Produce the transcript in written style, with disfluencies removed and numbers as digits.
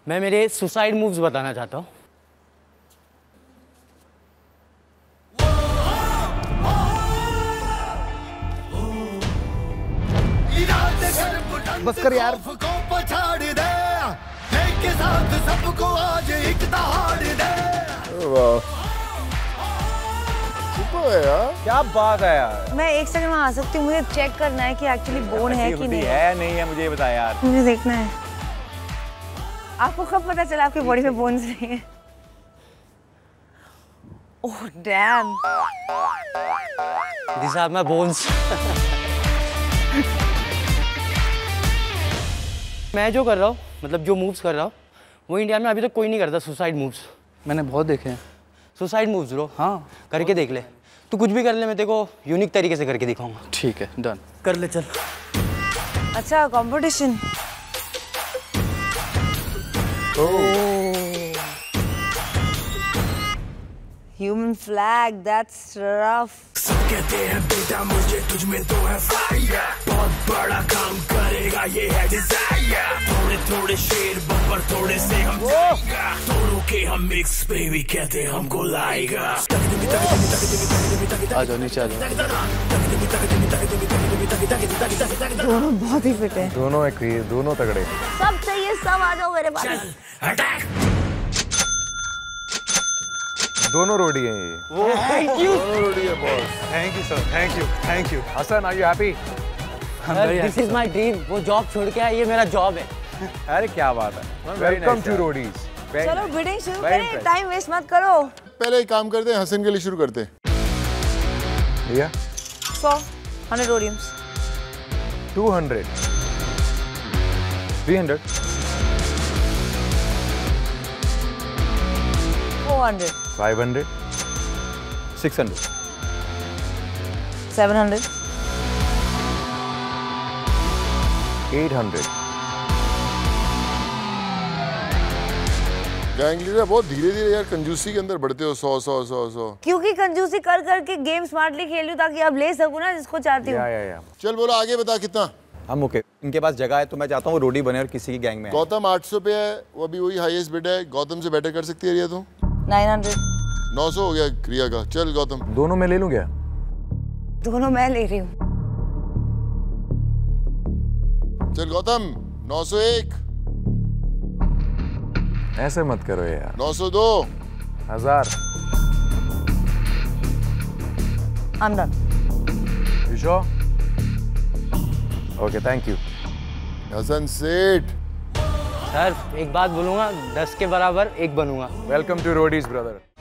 मैं मेरे suicide moves बताना चाहता हूँ। बस कर यार। सबको आज एक दहाड़ दे। क्या बात है यार। मैं एक सेकंड में आ सकती हूँ, मुझे चेक करना है कि एक्चुअली बोन है कि नहीं है नहीं है, मुझे बता यार। मुझे देखना है। आपको कब पता चला आपकी बॉडी में बोन्स नहीं है? Oh damn. These are my bones। मैं जो कर रहा हूँ, मतलब जो मूव्स कर रहा हूँ, वो इंडिया में अभी तक कोई नहीं करता। सुसाइड मूव्स मैंने बहुत देखे हैं। Suicide moves bro. हाँ करके देख ले। तू कुछ भी कर ले, मैं तेरे को यूनिक तरीके से करके दिखाऊंगा। ठीक है, डन। कर ले चल। अच्छा competition. Human flag, that's rough. सब कहते हैं बेटा मुझे तुझ में तो है फायर, बहुत बड़ा काम करेगा ये है डिजायर। थोड़े थोड़े शेर बब्बर थोड़े से हम जाएगा, दोनों के हम मिक्स बेबी कहते हमको लाएगा। आ जाओ नीचे आ जाओ। दोनों बहुत ही फिट है। दोनों एक ही, दोनों तगड़े। सब सही है, सब आ जाओ मेरे पास। अटैक। दोनों रोडी हैं ये। Thank you. दोनों रोडी है boss. Thank you sir, thank you, thank you. Hasan, are you happy? This is my dream. वो जॉब छोड़ के आया, ये मेरा जॉब है। अरे क्या बात है। Welcome to Roadies. चलो बिडिंग शुरू करें, टाइम वेस्ट मत करो। पहले एक काम करते हैं, हसन के लिए शुरू करते हैं। भैया 100 रोडियम्स। 200 300 400 500 600 700 800 गैंग लीडर बहुत धीरे धीरे यार कंजूसी के अंदर बढ़ते हो। 100 क्योंकि कंजूसी कर करके गेम स्मार्टली खेल लूं ताकि अब ले सकूं ना जिसको चाहती हूँ। या चल बोलो आगे बता कितना। हम ओके। इनके पास जगह है तो मैं चाहता हूँ वो रोडी बने और किसी की गैंग में आए। गौतम 800 पे है, वो अभी वही हाईएस्ट बिड है। गौतम से बेटर कर सकती है रिया तू? 900। 900 हो गया रिया का। चल गौतम। दोनों में ले लूं क्या? दोनों मैं ले रही हूँ। चल गौतम 901। ऐसे मत करो यार। 902। 1000। I'm done। You sure? Okay, thank you। Hasan सेठ। सर एक बात बोलूंगा, 10 के बराबर 1 बनूंगा। Welcome to Roadies, brother।